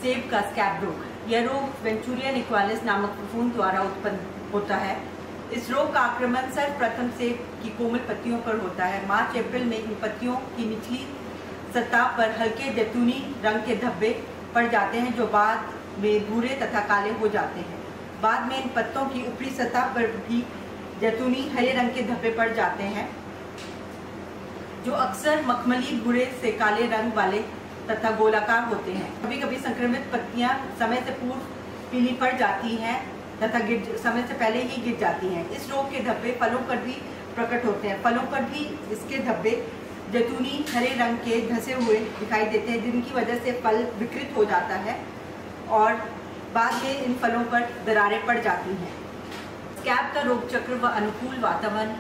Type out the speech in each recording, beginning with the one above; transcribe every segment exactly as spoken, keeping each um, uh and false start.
सेब का स्कैब रोग। यह रोग वेंचुरिया निक्वालिस नामक फफूंद द्वारा उत्पन्न होता है। इस रोग का आक्रमण सर्वप्रथम सेब की कोमल पत्तियों पर होता है। मार्च अप्रैल में इन पत्तियों की निचली सतह पर हल्के जैतूनी रंग के धब्बे पड़ जाते हैं, जो बाद में भूरे तथा काले हो जाते हैं। बाद में इन पत्तों की ऊपरी सतह पर भी जैतूनी हरे रंग के धब्बे पड़ जाते हैं, जो अक्सर मखमली भूरे से काले रंग वाले तथा गोलाकार होते हैं। कभी कभी संक्रमित पत्तियां समय से पूर्व पीली पड़ जाती हैं तथा गिर समय से पहले ही गिर जाती हैं। इस रोग के धब्बे फलों पर भी प्रकट होते हैं। फलों पर भी इसके धब्बे जैतूनी हरे रंग के धसे हुए दिखाई देते हैं, जिनकी वजह से फल विकृत हो जाता है और बाद में इन फलों पर दरारें पड़ जाती हैं। स्कैब का रोग चक्र व अनुकूल वातावरण।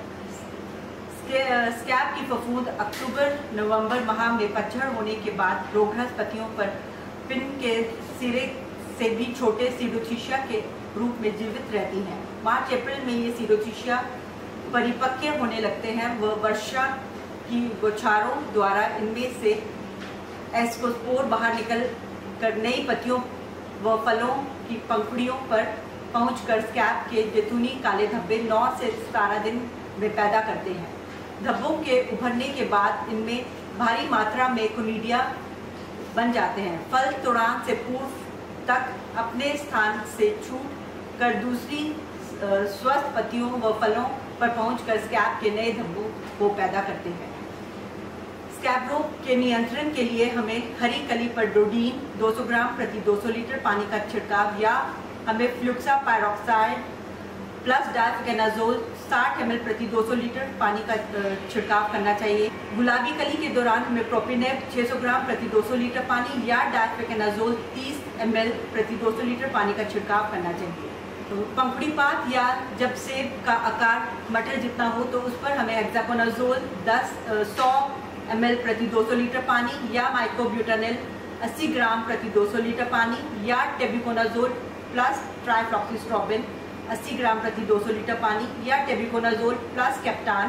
स्कैब की फफूंद अक्टूबर नवंबर माह में पतझड़ होने के बाद रोगग्रस्त पत्तियों पर पिन के सिरे से भी छोटे सीडोथिशिया के रूप में जीवित रहती हैं। मार्च अप्रैल में ये सीडोथिशिया परिपक्व होने लगते हैं व वर्षा की बौछारों द्वारा इनमें से एस्कोस्पोर बाहर निकल कर नई पत्तियों व फलों की पंखुड़ियों पर पहुंचकर स्कैब के जैतूनी काले धब्बे नौ से सतारह दिन में पैदा करते हैं। धब्बों के उभरने के बाद इनमें भारी मात्रा में कोनिडिया बन जाते हैं। फल तोड़ान से पूर्व तक अपने स्थान से छूट कर दूसरी स्वस्थ पत्तियों व फलों पर पहुंचकर स्कैब के नए धब्बों को पैदा करते हैं। स्कैब रोग के नियंत्रण के लिए हमें हरी कली पर डोडीन दो सौ ग्राम प्रति दो सौ लीटर पानी का छिड़काव या हमें फ्लुक्सापायरोक्साइड प्लस डायफेनाजोल साठ एम एल प्रति दो सौ लीटर पानी का छिड़काव करना चाहिए। गुलाबी कली के दौरान हमें प्रोपिनेप छह सौ ग्राम प्रति दो सौ लीटर पानी या डायफेनाजोल तीस एम एल प्रति दो सौ लीटर पानी का छिड़काव करना चाहिए। तो पंखुड़ी पात या जब सेब का आकार मटर जितना हो तो उस पर हमें हेक्साकोनाजोल दस सौ एम एल प्रति दो सौ लीटर पानी या माइक्रोब्यूटानिल अस्सी ग्राम प्रति दो सौ लीटर पानी या टेबिकोनाजोल प्लस ट्राइफ्लॉक्सीस्ट्रोबिन अस्सी ग्राम प्रति दो सौ लीटर पानी या टेबिकोनाजोल प्लस कैप्टान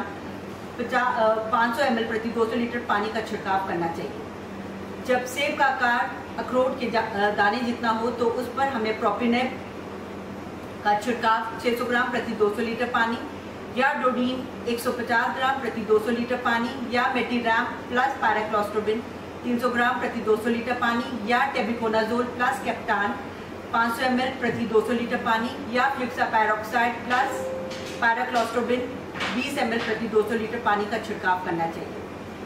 पाँच सौ एम एल प्रति दो सौ लीटर पानी का छिड़काव करना चाहिए। जब सेब का आकार अखरोट के दाने जितना हो तो उस पर हमें प्रोपिनेप का छिड़काव छह सौ ग्राम प्रति दो सौ लीटर पानी या डोडीन एक सौ पचास ग्राम प्रति दो सौ लीटर पानी या मेटीराम प्लस पैराक्लोस्ट्रोबिन तीन सौ ग्राम प्रति दो सौ लीटर पानी या टेबिकोनाजोल प्लस कैप्टान पाँच सौ एम एल प्रति दो सौ लीटर पानी या फ्लुक्सापायरोक्साइड प्लस पैराक्लोस्ट्रोबिन बीस एम एल प्रति दो सौ लीटर पानी का छिड़काव करना चाहिए।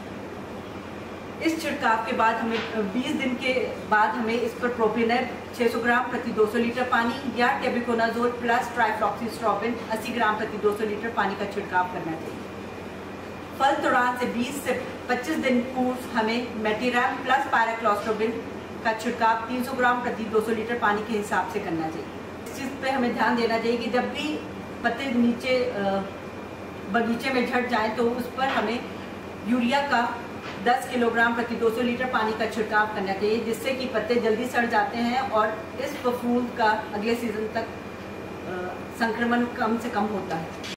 इस छिड़काव के बाद हमें बीस दिन के बाद हमें इस पर प्रोपिनेप छह सौ ग्राम प्रति दो सौ लीटर पानी या टेबिकोनाजोल प्लस ट्राइफ्लॉक्सीस्ट्रोबिन अस्सी ग्राम प्रति दो सौ लीटर पानी का छिड़काव करना चाहिए। फल तोड़ान से बीस से पच्चीस दिन पूर्व हमें मेटीराम प्लस पैराक्लोस्ट्रोबिन का छिड़काव तीन सौ ग्राम प्रति दो सौ लीटर पानी के हिसाब से करना चाहिए। इस चीज़ पे हमें ध्यान देना चाहिए कि जब भी पत्ते नीचे बगीचे में झड़ जाए तो उस पर हमें यूरिया का दस किलोग्राम प्रति दो सौ लीटर पानी का छिड़काव करना चाहिए, जिससे कि पत्ते जल्दी सड़ जाते हैं और इस फफूंद का अगले सीजन तक संक्रमण कम से कम होता है।